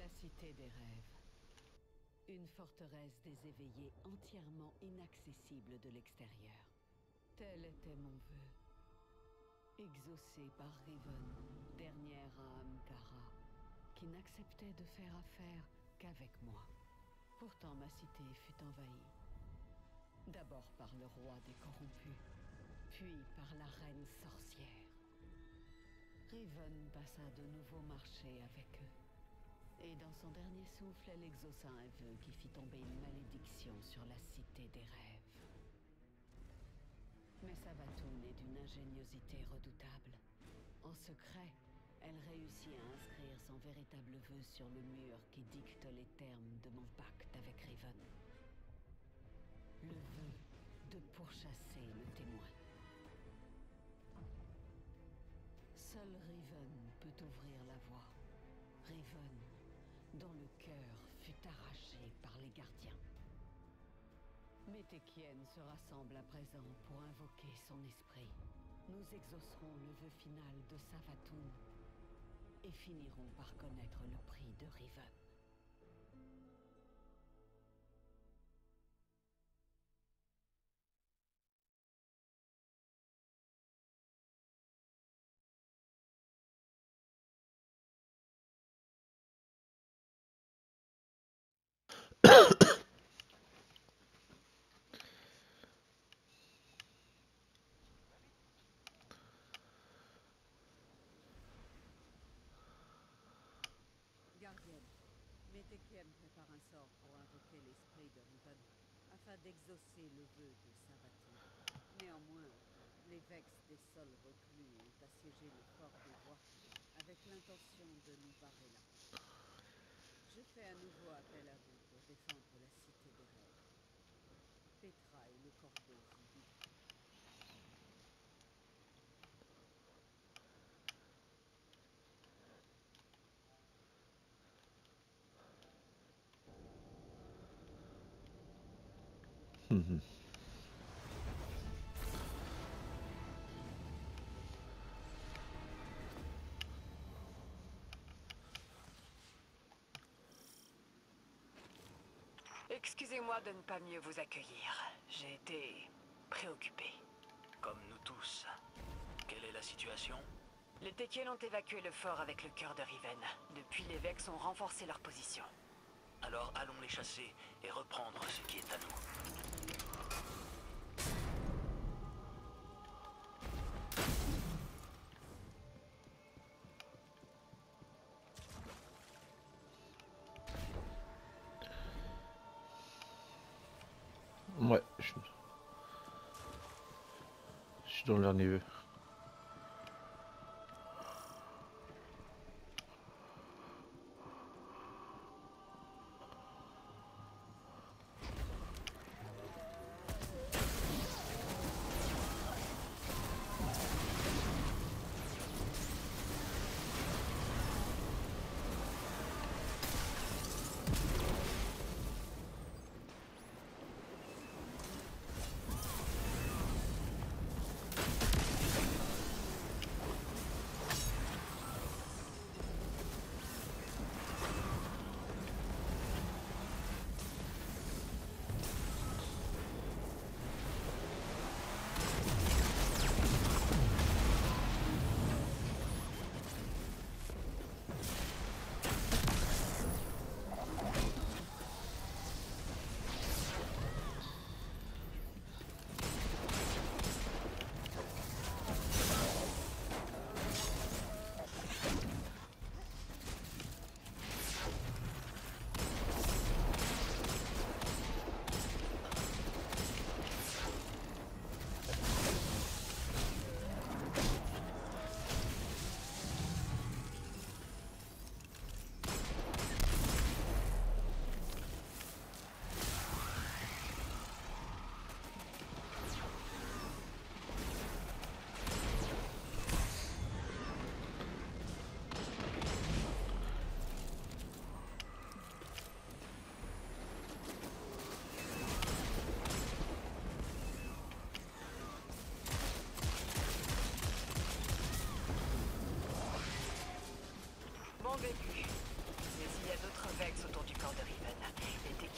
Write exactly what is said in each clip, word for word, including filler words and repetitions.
La cité des rêves. Une forteresse des éveillés entièrement inaccessible de l'extérieur. Tel était mon vœu. Exaucé par Riven, dernière âme Kara, qui n'acceptait de faire affaire qu'avec moi. Pourtant ma cité fut envahie. D'abord par le roi des corrompus, puis par la reine sorcière. Riven passa de nouveaux marchés avec eux. Et dans son dernier souffle, elle exauça un vœu qui fit tomber une malédiction sur la cité des rêves. Mais Savathûn est d'une ingéniosité redoutable. En secret, elle réussit à inscrire son véritable vœu sur le mur qui dicte les termes de mon pacte avec Riven. Le vœu de pourchasser le témoin. Seul Riven peut ouvrir la voie. Riven, dont le cœur fut arraché par les gardiens. Mes Tekiennes se rassemblent à présent pour invoquer son esprit. Nous exaucerons le vœu final de Savathûn et finirons par connaître le prix de Riven. Gardienne, mes Tekiennes préparent un sort pour invoquer l'esprit de Riven, afin d'exaucer le vœu de Savathûn. Néanmoins, les Vex des sols reclus ont assiégé le fort des voies, avec l'intention de nous barrer la route. Je fais à nouveau appel à vous pour défendre la cité des rêves. Petra et le corbeau y guideront. Mhm. Excusez-moi de ne pas mieux vous accueillir. J'ai été préoccupé. Comme nous tous. Quelle est la situation? Les Tekiennes ont évacué le fort avec le cœur de Riven. Depuis, les Vex ont renforcé leur position. Alors allons les chasser et reprendre ce qui est à nous. Ouais, je... je suis dans le dernier vœu.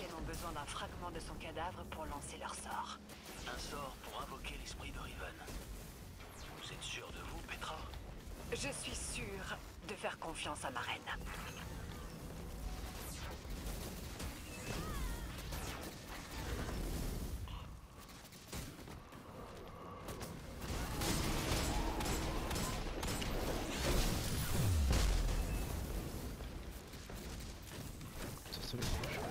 Tolkien ont besoin d'un fragment de son cadavre pour lancer leur sort. Un sort pour invoquer l'esprit de Riven. Vous êtes sûr de vous, Petra? Je suis sûre de faire confiance à ma reine. Ça, ça va être chaud.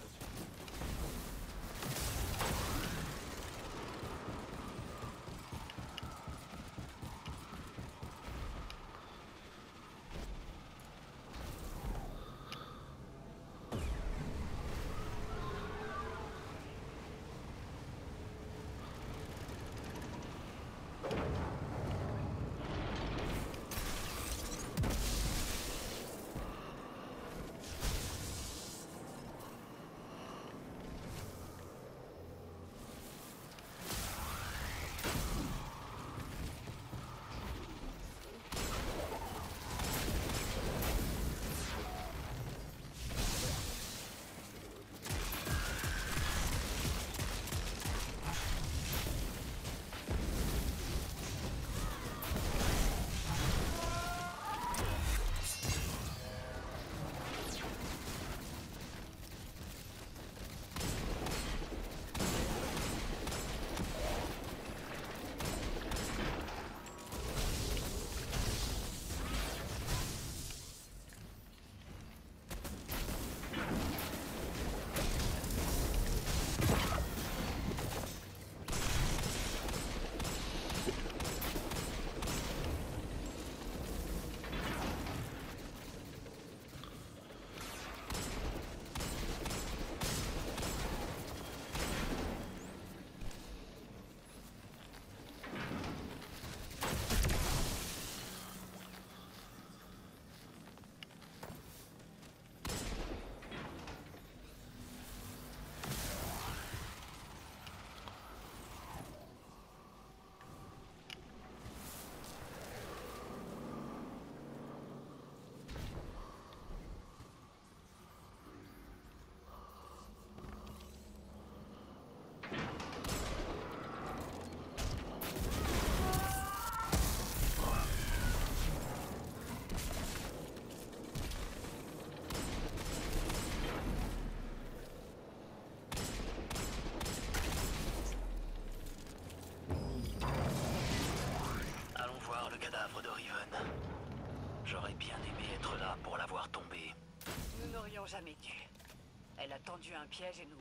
cadavre de Riven. J'aurais bien aimé être là pour la voir tomber. Nous n'aurions jamais dû. Elle a tendu un piège et nous...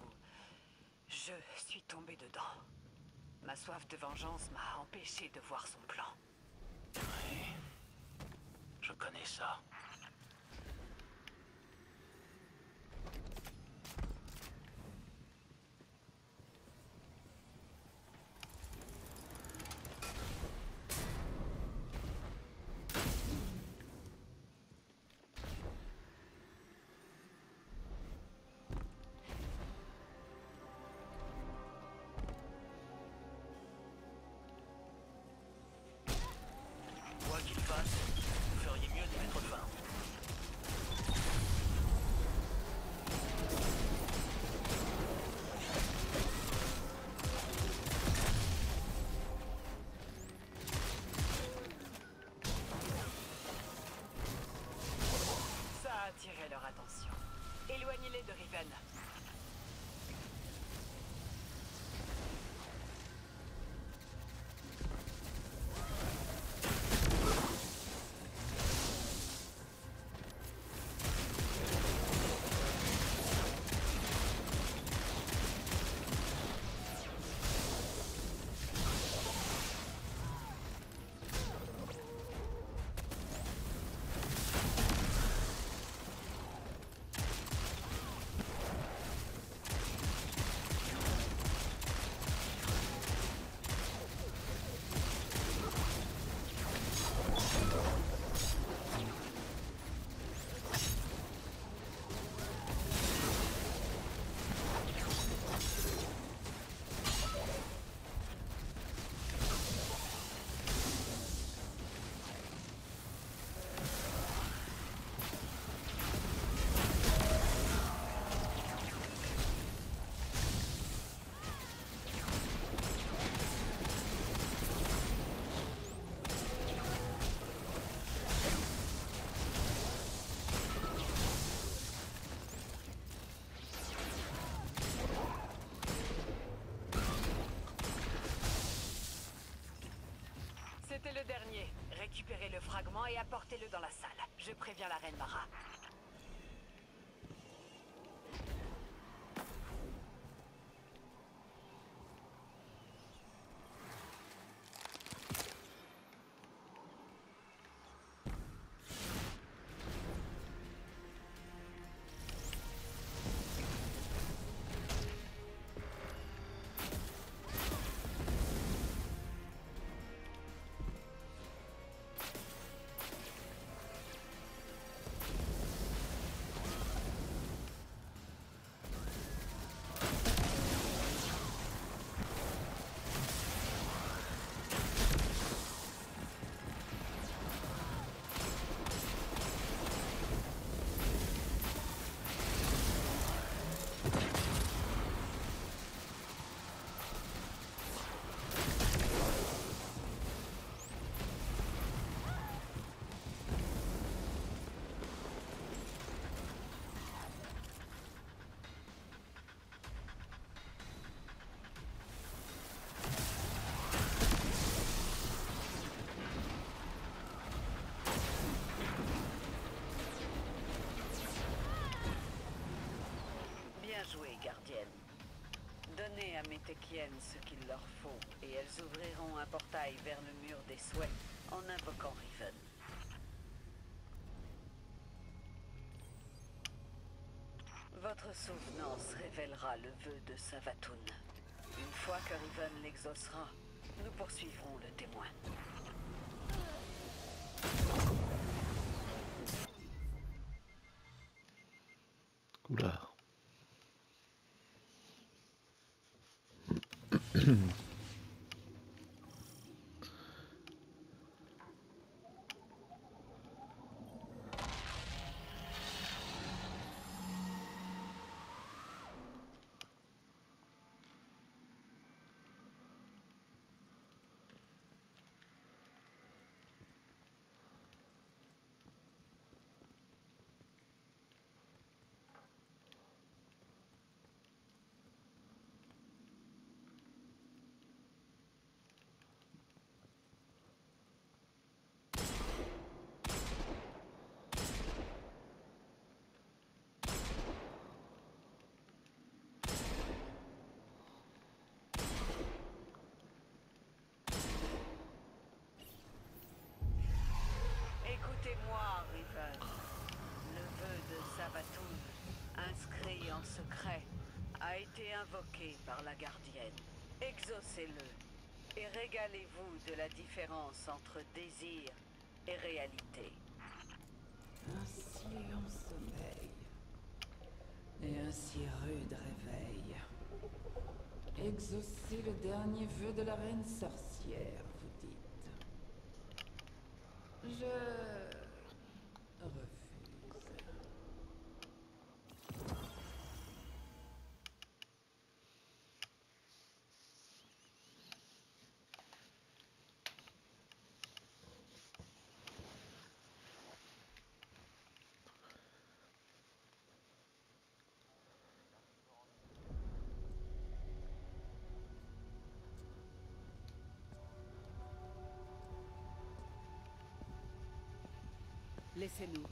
Je suis tombée dedans. Ma soif de vengeance m'a empêché de voir son plan. Oui, je connais ça. Quoi qu'il fasse, vous feriez mieux d'y mettre fin. Ça a attiré leur attention. Éloignez-les de Riven. Récupérez le fragment et apportez-le dans la salle. Je préviens la reine Mara. Bien joué, gardienne. Donnez à mes Tekiennes ce qu'il leur faut, et elles ouvriront un portail vers le mur des souhaits en invoquant Riven. Votre souvenance révélera le vœu de Savathûn. Une fois que Riven l'exaucera, nous poursuivrons le témoin. Oula. Écoutez-moi, Riven. Le vœu de Savathûn, inscrit en secret, a été invoqué par la gardienne. Exaucez-le et régalez-vous de la différence entre désir et réalité. Un si long sommeil et un si rude réveil. Exaucer le dernier vœu de la reine sorcière, vous dites. Je refuse. Laissez-nous.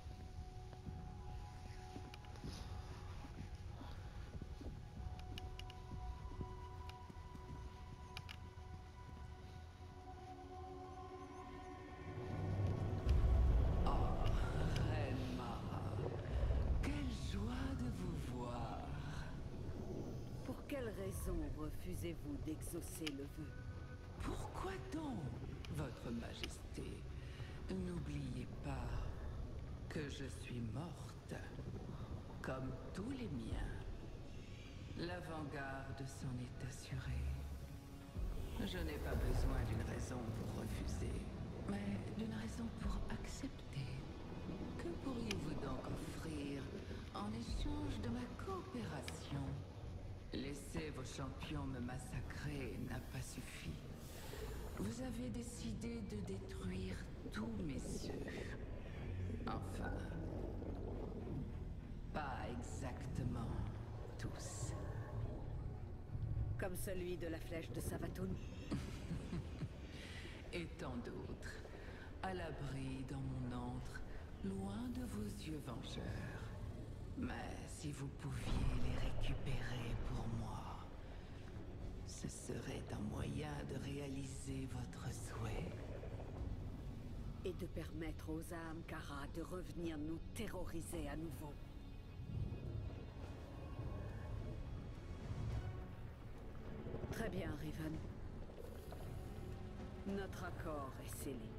raison refusez-vous d'exaucer le vœu? Pourquoi donc, Votre Majesté? N'oubliez pas que je suis morte, comme tous les miens. L'avant-garde s'en est assurée. Je n'ai pas besoin d'une raison pour refuser, mais d'une raison pour accepter. Que pourriez-vous donc offrir en échange de ma coopération? Laisser vos champions me massacrer n'a pas suffi. Vous avez décidé de détruire tous mes œufs. Enfin, pas exactement tous. Comme celui de la flèche de Savathûn. Et tant d'autres. à l'abri dans mon antre, loin de vos yeux vengeurs. Mais si vous pouviez les récupérer pour moi, ce serait un moyen de réaliser votre souhait. Et de permettre aux âmes Kara de revenir nous terroriser à nouveau. Très bien, Riven. Notre accord est scellé.